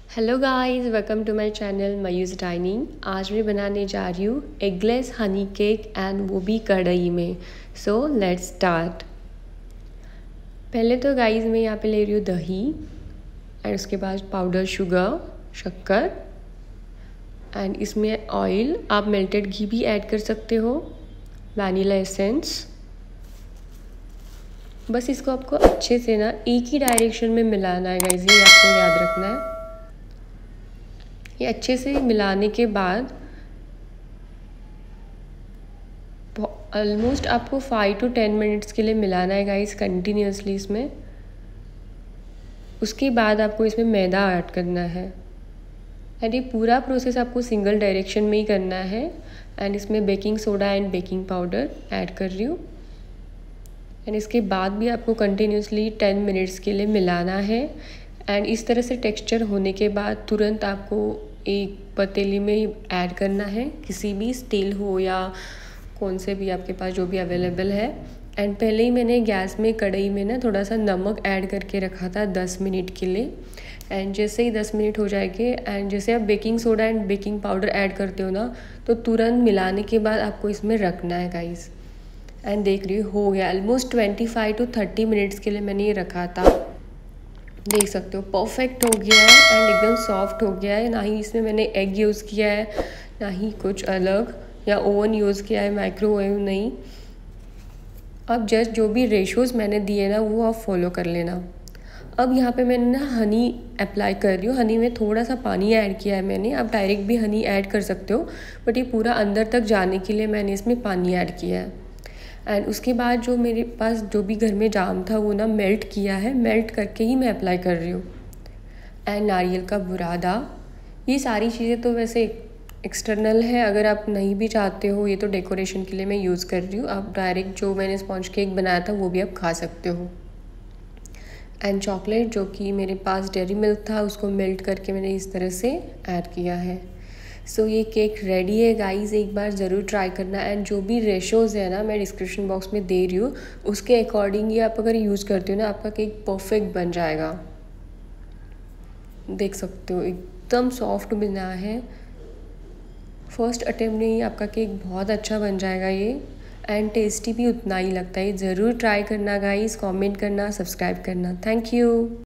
Hello guys, welcome to my channel Mayu's dining. आज मैं बनाने जा रही हूँ एगलेस हनी केक एंड वो भी कढ़ाई में। So let's start. पहले तो गाइस मैं यहाँ पे ले रही हूँ दही एंड उसके बाद पाउडर शुगर, शक्कर एंड इसमें ऑयल। आप मेल्टेड घी भी ऐड कर सकते हो, वैनिला एसेंस। बस इसको आपको अच्छे से ना एक ही डायरेक्शन में मिलाना है गाइस, ये आपको याद रखना है। ये अच्छे से मिलाने के बाद ऑलमोस्ट आपको 5 to 10 मिनट्स के लिए मिलाना है गाइस, कंटिन्यूसली इसमें। उसके बाद आपको इसमें मैदा ऐड करना है एंड ये पूरा प्रोसेस आपको सिंगल डायरेक्शन में ही करना है। एंड इसमें baking soda and baking powder add कर रही हूँ एंड इसके बाद भी आपको कंटिन्यूसली 10 मिनट्स के लिए मिलाना है। एंड इस तरह से टेक्सचर होने के बाद तुरंत आपको एक पतीली में ऐड करना है, किसी भी स्टील हो या कौन से भी आपके पास जो भी अवेलेबल है। एंड पहले ही मैंने गैस में कढ़ाई में ना थोड़ा सा नमक ऐड करके रखा था 10 मिनट के लिए। एंड जैसे ही 10 मिनट हो जाएंगे एंड जैसे आप baking soda and baking powder add करते हो ना, तो तुरंत मिलाने के बाद आपको इसमें रखना है गाइस। एंड देख रही हो गया ऑलमोस्ट 25 to 30 मिनट्स के लिए मैंने ये रखा था। देख सकते हो परफेक्ट हो गया है एंड एकदम सॉफ्ट हो गया है। ना ही इसमें मैंने एग यूज़ किया है, ना ही कुछ अलग या ओवन यूज़ किया है, माइक्रोवेव नहीं। अब जस्ट जो भी रेशोज़ मैंने दिए ना वो आप फॉलो कर लेना। अब यहाँ पे मैंने ना हनी अप्लाई कर रही हूँ। हनी में थोड़ा सा पानी ऐड किया है मैंने, आप डायरेक्ट भी हनी ऐड कर सकते हो, बट ये पूरा अंदर तक जाने के लिए मैंने इसमें पानी ऐड किया है। एंड उसके बाद जो मेरे पास जो भी घर में जाम था वो ना मेल्ट किया है, मेल्ट करके ही मैं अप्लाई कर रही हूँ। एंड नारियल का बुरादा, ये सारी चीज़ें तो वैसे एक्सटर्नल है, अगर आप नहीं भी चाहते हो, ये तो डेकोरेशन के लिए मैं यूज़ कर रही हूँ। आप डायरेक्ट जो मैंने स्पॉन्ज केक बनाया था वो भी आप खा सकते हो। एंड चॉकलेट जो कि मेरे पास डेयरी मिल्क था उसको मेल्ट करके मैंने इस तरह से ऐड किया है। सो ये केक रेडी है गाइस, एक बार ज़रूर ट्राई करना। एंड जो भी रेशोज़ है ना मैं डिस्क्रिप्शन बॉक्स में दे रही हूँ, उसके अकॉर्डिंग ही आप अगर यूज़ करते हो ना आपका केक परफेक्ट बन जाएगा। देख सकते हो एकदम सॉफ्ट बना है। फर्स्ट अटेम्प्ट में ही आपका केक बहुत अच्छा बन जाएगा ये। एंड टेस्टी भी उतना ही लगता है। ज़रूर ट्राई करना गाइस, कमेंट करना, सब्सक्राइब करना। Thank you.